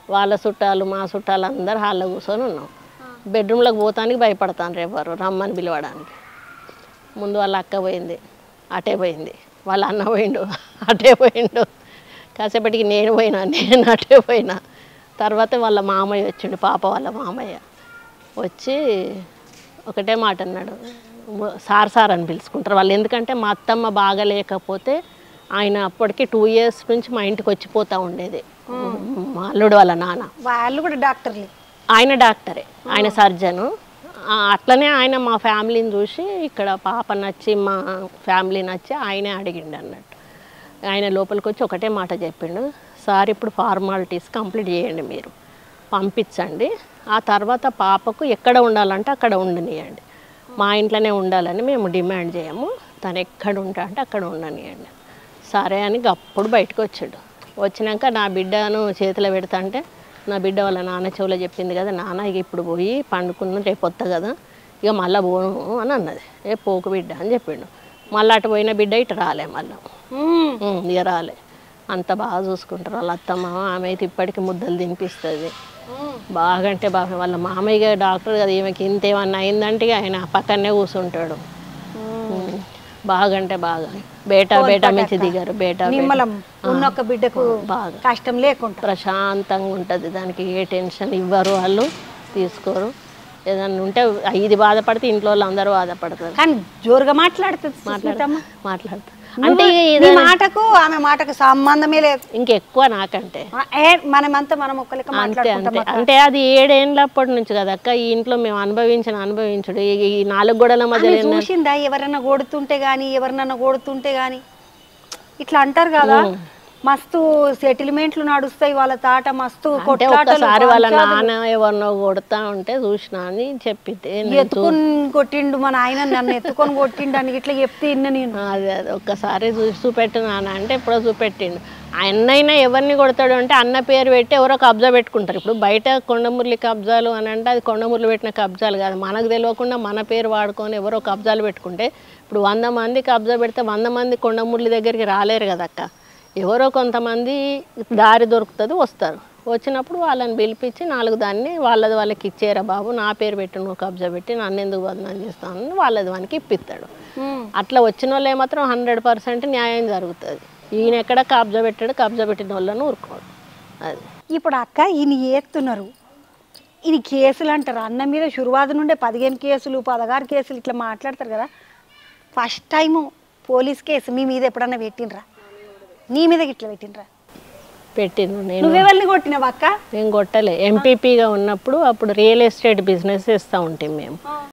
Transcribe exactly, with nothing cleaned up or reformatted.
వాళ్ళ చుట్టాలు మా చుట్టాలు అందరు హాల్లో కూర్చొని ఉన్నాం. బెడ్రూమ్లోకి పోతానికి భయపడతాను రేపు రమ్మని పిలవడానికి. ముందు వాళ్ళ అక్క పోయింది, అటే పోయింది. వాళ్ళ అన్న పోయిండు, అటే పోయిండు. కాసేపటికి నేను పోయినా, నేను అటే పోయినా. తర్వాత వాళ్ళ మామయ్య వచ్చిండు, పాప వాళ్ళ మామయ్య వచ్చి ఒకటే మాట అన్నాడు, సార్ సార్ అని పిలుచుకుంటారు వాళ్ళు. ఎందుకంటే మా అత్తమ్మ బాగలేకపోతే ఆయన అప్పటికి టూ ఇయర్స్ నుంచి మా ఇంటికి వచ్చిపోతూ ఉండేది, మా అల్లుడు వాళ్ళ నాన్న. వాళ్ళు కూడా డాక్టర్లే, ఆయన డాక్టరే, ఆయన సర్జను. అట్లనే ఆయన మా ఫ్యామిలీని చూసి ఇక్కడ పాప నచ్చి మా ఫ్యామిలీ నచ్చి ఆయనే అడిగిండు అన్నట్టు. ఆయన లోపలికి వచ్చి ఒకటే మాట చెప్పిండు, సార్ ఇప్పుడు ఫార్మాలిటీస్ కంప్లీట్ చేయండి, మీరు పంపించండి. ఆ తర్వాత పాపకు ఎక్కడ ఉండాలంటే అక్కడ ఉండనియండి, మా ఇంట్లోనే ఉండాలని మేము డిమాండ్ చేయము, తను ఎక్కడ ఉంటా అంటే అక్కడ ఉండనియండి. సరే అని అప్పుడు బయటకు వచ్చాడు. వచ్చినాక నా బిడ్డను చేతిలో పెడతా అంటే నా బిడ్డ వాళ్ళ నాన్న చెవులో చెప్పింది కదా, నాన్న ఇక ఇప్పుడు పోయి పండుకున్న రేపు వస్తా కదా, ఇక మళ్ళీ పోను అని అన్నది. ఏ పోకు బిడ్డ అని చెప్పిండు. మళ్ళీ అటు పోయిన బిడ్డ ఇటు రాలే, మళ్ళీ ఇక రాలే. అంత బాగా చూసుకుంటారు వాళ్ళ అత్తమ్మ. ఆమె అయితే ఇప్పటికీ ముద్దలు తినిపిస్తుంది బాగా, అంటే బాగా. వాళ్ళ మామయ్య డాక్టర్ కదా, ఈమెకి ఇంతేమన్నా అయిందంటే ఆయన పక్కనే కూర్చుంటాడు. బాగా అంటే బాగా బేటా బేటా మించి దిగారు. బేటా ఉన్నొక్క బిడ్డకు బాగా కష్టం లేకుండా ప్రశాంతంగా ఉంటుంది. దానికి ఏ టెన్షన్ ఇవ్వరు, వాళ్ళు తీసుకోరు. ఏదన్నా ఉంటే ఇది బాధపడితే ఇంట్లో వాళ్ళు అందరూ బాధపడతారు. కానీ జోరుగా మాట్లాడుతుంది, మాట్లాడతా మాట్లాడతా అంటే మాటకు ఆమె మాటకు సంబంధమే లేదు. ఇంకెక్కువ నాకంటే మనమంతా మనం ఒక్కరికి అంతే. అంటే అది ఏడేళ్ళప్పటి నుంచి కదా అక్క, ఈ ఇంట్లో మేము అనుభవించిన అనుభవించుడు ఈ నాలుగు గోడల మధ్య చూసిందా. ఎవరన్నా కొడుతుంటే గానీ ఎవరినన్నా కొడుతుంటే గానీ ఇట్లా అంటారు కదా, మస్తు సెటిల్మెంట్లు నడుస్తాయి వాళ్ళ తాట, మస్తు ఒకసారి వాళ్ళ నాన్న ఎవరినో కొడతా ఉంటే చూసినా అని చెప్పితే ఎత్తుకొని కొట్టిండు మా నాయన, నన్ను ఎత్తుకొని కొట్టిండు అని ఇట్లా చెప్తే ఇన్న నేను. అదే అదే ఒక్కసారి చూసి చూపెట్టు నాన్న అంటే ఎప్పుడో చూపెట్టిండు. అన్నైనా ఎవరిని కొడతాడు అంటే అన్న పేరు పెట్టి ఎవరో కబ్జా పెట్టుకుంటారు. ఇప్పుడు బయట కొండమురళి కబ్జాలు అని అంటే అది కొండమురళి పెట్టిన కబ్జాలు కాదు, మనకు తెలియకుండా మన పేరు వాడుకొని ఎవరో కబ్జాలు పెట్టుకుంటే ఇప్పుడు వంద మంది కబ్జా పెడితే వంద మంది కొండమురళి దగ్గరికి రాలేరు కదా అక్క. ఎవరో కొంతమంది దారి దొరుకుతుంది వస్తారు, వచ్చినప్పుడు వాళ్ళని పిలిపించి నాలుగు దాన్ని వాళ్ళది వాళ్ళకి ఇచ్చేరా బాబు, నా పేరు పెట్టి నువ్వు కబ్జా పెట్టి నన్ను ఎందుకు బదనాం చేస్తాను వాళ్ళది వానికి ఇప్పిస్తాడు. అట్లా వచ్చిన వాళ్ళు ఏమాత్రం హండ్రెడ్ పర్సెంట్ న్యాయం జరుగుతుంది. ఈయన ఎక్కడ కబ్జా పెట్టాడు, కబ్జా పెట్టిన వాళ్ళని ఊరుకోడు. అది ఇప్పుడు అక్క ఈయన చేస్తున్నారు, ఈయన కేసులు అంటారు. అన్న మీద శురువాది నుండే పదిహేను కేసులు పదహారు కేసులు ఇట్లా మాట్లాడతారు కదా. ఫస్ట్ టైము పోలీస్ కేసు మీ మీద ఎప్పుడన్నా పెట్టినరా? నీ మీద ఇట్లా పెట్టినరా? పెట్టిను. నేను నువ్వెవరిని కొట్టినావు అక్క? నేను కొట్టలే. ఎంపీపీగా ఉన్నప్పుడు అప్పుడు రియల్ ఎస్టేట్ బిజినెస్ చేస్తూ ఉంటాం మేము.